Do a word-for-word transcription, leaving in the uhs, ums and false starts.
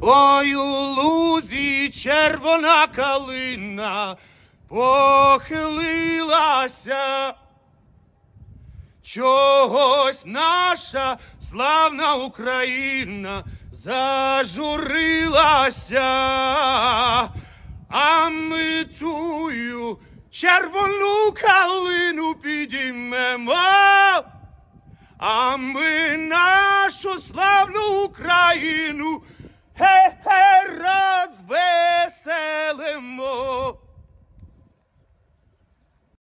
Ой, у лузі червона калина похилилася. Чогось наша славна Україна зажурилася, а ми тую червону калину підіймемо, а ми нашу славну Україну ге-ге розвеселимо.